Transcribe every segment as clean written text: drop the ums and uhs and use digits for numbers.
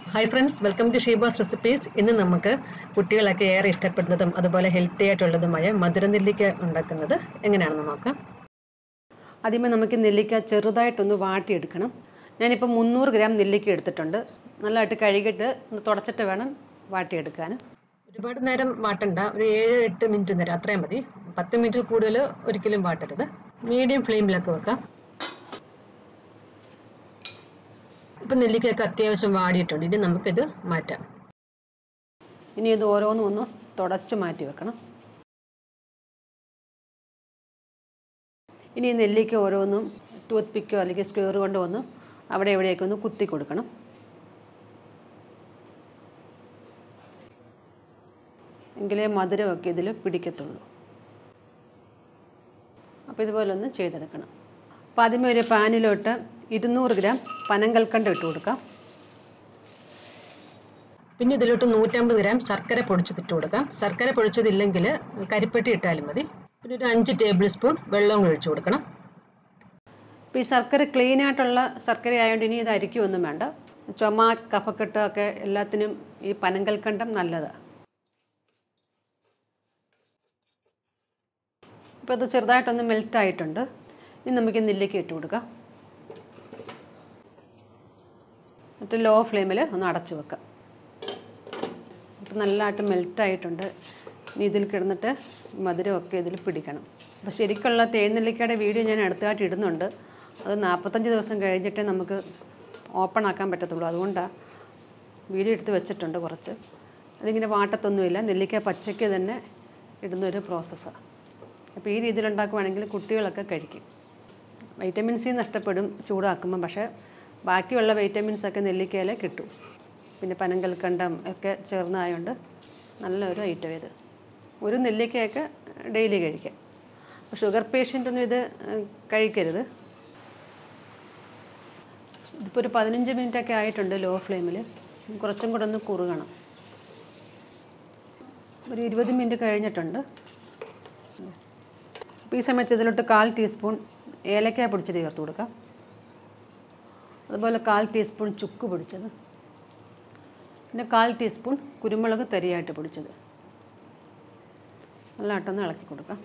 Hi friends, welcome to Sheba's Recipes. ഇന്ന് നമുക്ക് കുട്ടികളൊക്കെ ഏറെ ഇഷ്ടപ്പെടുന്നതും അതുപോലെ ഹെൽത്തി ആയിട്ടുള്ളതുമായ മധുരനെല്ലിക്ക ഉണ്ടാക്കുന്നത് എങ്ങനെയാണെന്ന് നോക്കാം. ആദ്യമേ നമുക്ക് നെല്ലിക്ക ചെറുതായിട്ടൊന്ന് വാട്ടിയെടുക്കണം. ഞാനിപ്പോൾ 300 ഗ്രാം നെല്ലിക്ക എടുത്തിട്ടുണ്ട്. നല്ലതായിട്ട് കഴുകിയിട്ട് ഒന്ന് തുടച്ചിട്ട് വേണം വാട്ടിയെടുക്കാൻ. ഒരുപാട് നേരം വാട്ടണ്ട, ഒരു 7-8 മിനിറ്റ് നേരം അത്രയും മതി. 10 മിനിറ്റ് കൂടുതൽ ഒരിക്കലും വാട്ടരുത്. മീഡിയം ഫ്ലെയിമിലൊക്കെ വെക്കാം. ഇപ്പം നെല്ലിക്കയൊക്കെ അത്യാവശ്യം വാടിയിട്ടുണ്ട്. ഇനി നമുക്കിത് മാറ്റാം. ഇനി ഇത് ഓരോന്നും ഒന്ന് തുടച്ച് മാറ്റി വെക്കണം. ഇനി ഈ നെല്ലിക്ക ഓരോന്നും ടൂത്ത് പിക്കോ അല്ലെങ്കിൽ സ്ക്വയർ കൊണ്ട് വന്ന് അവിടെ എവിടെയൊക്കെ ഒന്ന് കുത്തി കൊടുക്കണം. എങ്കിലേ മധുരമൊക്കെ ഇതിൽ പിടിക്കത്തുള്ളൂ. അപ്പോൾ ഇതുപോലെ ഒന്ന് ചെയ്തെടുക്കണം. അപ്പോൾ ആദ്യമേ ഒരു പാനിലോട്ട് 200 ഗ്രാം പനങ്കൽക്കണ്ടം ഇട്ട് കൊടുക്കാം. പിന്നെ ഇതിലോട്ട് 150 ഗ്രാം ശർക്കര പൊടിച്ചിട്ട് കൊടുക്കാം. ശർക്കര പൊടിച്ചതില്ലെങ്കിൽ കരിപ്പെട്ടി ഇട്ടാലും മതി. പിന്നെ ഒരു 5 ടേബിൾ സ്പൂൺ വെള്ളം ഒഴിച്ചു കൊടുക്കണം. ഇപ്പോൾ ഈ ശർക്കര ക്ലീൻ ആയിട്ടുള്ള ശർക്കര ആയതുകൊണ്ട് ഇനി ഇത് അരിക്കൊന്നും വേണ്ട. ചുമ കഫക്കെട്ടൊക്കെ എല്ലാത്തിനും ഈ പനങ്കൽക്കണ്ടം നല്ലതാണ്. ഇപ്പോൾ ഇത് ചെറുതായിട്ടൊന്ന് മെൽറ്റായിട്ടുണ്ട്. ഇനി നമുക്ക് നെല്ലിക്ക ഇട്ട് കൊടുക്കാം. എന്നിട്ട് ലോ ഫ്ലെയിമിൽ ഒന്ന് അടച്ചു വെക്കാം. ഇപ്പോൾ നല്ലതായിട്ട് മെൽറ്റായിട്ടുണ്ട്. ഇനി ഇതിൽ കിടന്നിട്ട് മധുരമൊക്കെ ഇതിൽ പിടിക്കണം. അപ്പോൾ ശരിക്കുള്ള തേൻനെല്ലിക്കയുടെ വീഡിയോ ഞാൻ അടുത്തായിട്ട് ഇടുന്നുണ്ട്. അത് 45 ദിവസം കഴിഞ്ഞിട്ടേ നമുക്ക് ഓപ്പൺ ആക്കാൻ പറ്റത്തുള്ളൂ. അതുകൊണ്ടാണ് വീഡിയോ എടുത്ത് വെച്ചിട്ടുണ്ട് കുറച്ച്. അതിങ്ങനെ വാട്ടത്തൊന്നുമില്ല. നെല്ലിക്ക പച്ചയ്ക്ക് തന്നെ ഇടുന്നൊരു പ്രോസസ്സാണ്. അപ്പോൾ ഈ രീതിയിൽ ഉണ്ടാക്കുവാണെങ്കിൽ കുട്ടികളൊക്കെ കഴിക്കും. വൈറ്റമിൻ സി നഷ്ടപ്പെടും ചൂടാക്കുമ്പം, പക്ഷേ ബാക്കിയുള്ള വൈറ്റമിൻസൊക്കെ നെല്ലിക്കയിൽ കിട്ടും. പിന്നെ പനങ്കൽക്കണ്ടം ഒക്കെ ചേർന്നതായതുകൊണ്ട് നല്ലൊരു ഐറ്റം ഇത്. ഒരു നെല്ലിക്കയൊക്കെ ഡെയിലി കഴിക്കാം. ഷുഗർ പേഷ്യൻ്റൊന്നും ഇത് കഴിക്കരുത്. ഇതിപ്പോൾ ഒരു 15 മിനിറ്റൊക്കെ ആയിട്ടുണ്ട് ലോ ഫ്ലെയിമിൽ. കുറച്ചും കൂടെ ഒന്ന് കുറുകണം. ഒരു 20 മിനിറ്റ് കഴിഞ്ഞിട്ടുണ്ട്. അപ്പോൾ ഈ സമയത്ത് ഇതിലോട്ട് 1/4 ടീസ്പൂൺ ഏലക്ക പൊടിച്ചത് ചേർത്ത് കൊടുക്കാം. അതുപോലെ 1/4 ടീസ്പൂൺ ചുക്ക് പൊടിച്ചത്, പിന്നെ 1/4 ടീസ്പൂൺ കുരുമുളക് തരിയായിട്ട് പൊടിച്ചത്. നല്ലതായിട്ടൊന്ന് ഇളക്കി കൊടുക്കാം.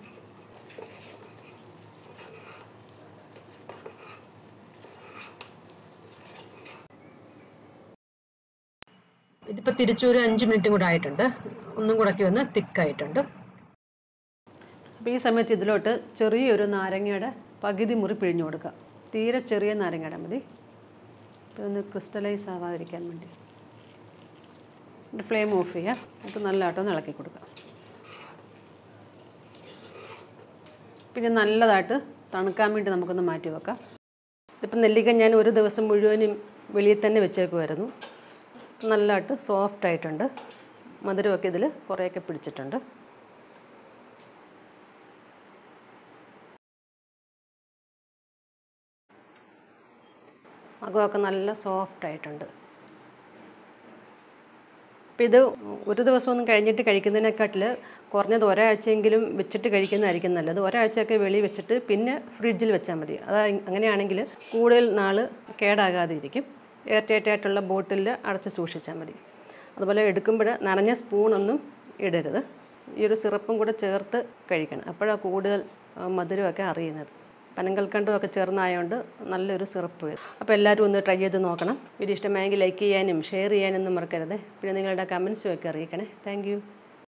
ഇതിപ്പോൾ തിരിച്ചൊരു 5 മിനിറ്റും കൂടെ ആയിട്ടുണ്ട്. ഒന്നും കൂടെ ഒന്ന് തിക്കായിട്ടുണ്ട്. അപ്പോൾ ഈ സമയത്ത് ഇതിലോട്ട് ചെറിയൊരു നാരങ്ങയുടെ പകുതി മുറി പിഴിഞ്ഞു കൊടുക്കാം. തീരെ ചെറിയ നാരങ്ങയുടെ മതി. ഇതൊന്ന് ക്രിസ്റ്റലൈസ് ആവാതിരിക്കാൻ വേണ്ടി. ഫ്ലെയിം ഓഫ് ചെയ്യാം. അപ്പോൾ നല്ലതായിട്ടൊന്ന് ഇളക്കി കൊടുക്കാം. പിന്നെ നല്ലതായിട്ട് തണുക്കാൻ വേണ്ടി നമുക്കൊന്ന് മാറ്റി വെക്കാം. ഇപ്പം നെല്ലിക്ക ഞാൻ ഒരു ദിവസം മുഴുവനും വെളിയിൽ തന്നെ വെച്ചേക്കുമായിരുന്നു. നല്ലതായിട്ട് സോഫ്റ്റ് ആയിട്ടുണ്ട്. മധുരമൊക്കെ ഇതിൽ കുറേയൊക്കെ പിടിച്ചിട്ടുണ്ട്. അകമൊക്കെ നല്ല സോഫ്റ്റ് ആയിട്ടുണ്ട്. അപ്പോൾ ഇത് ഒരു ദിവസമൊന്നും കഴിഞ്ഞിട്ട് കഴിക്കുന്നതിനെക്കാട്ടിൽ കുറഞ്ഞത് ഒരാഴ്ചയെങ്കിലും വെച്ചിട്ട് കഴിക്കുന്നതായിരിക്കും നല്ലത്. ഒരാഴ്ചയൊക്കെ വെളിയിൽ വെച്ചിട്ട് പിന്നെ ഫ്രിഡ്ജിൽ വെച്ചാൽ മതി. അങ്ങനെയാണെങ്കിൽ കൂടുതൽ നാൾ കേടാകാതെ ഇരിക്കും. എയർ ടൈറ്റായിട്ടുള്ള ബോട്ടിലിൽ അടച്ച് സൂക്ഷിച്ചാൽ മതി. അതുപോലെ എടുക്കുമ്പോൾ നനഞ്ഞ സ്പൂണൊന്നും ഇടരുത്. ഈ ഒരു സിറപ്പും കൂടെ ചേർത്ത് കഴിക്കണം. അപ്പോഴാണ് കൂടുതൽ മധുരമൊക്കെ അറിയുന്നത്. പനങ്കൽക്കണ്ടമൊക്കെ ചേർന്നായതുകൊണ്ട് നല്ലൊരു സിറപ്പ് വരും. അപ്പോൾ എല്ലാവരും ഒന്ന് ട്രൈ ചെയ്ത് നോക്കണം. വീഡിയോ ഇഷ്ടമായെങ്കിൽ ലൈക്ക് ചെയ്യാനും ഷെയർ ചെയ്യാനൊന്നും മറക്കരുത്. പിന്നെ നിങ്ങളുടെ കമൻസും ഒക്കെ അറിയിക്കണേ. Thank you.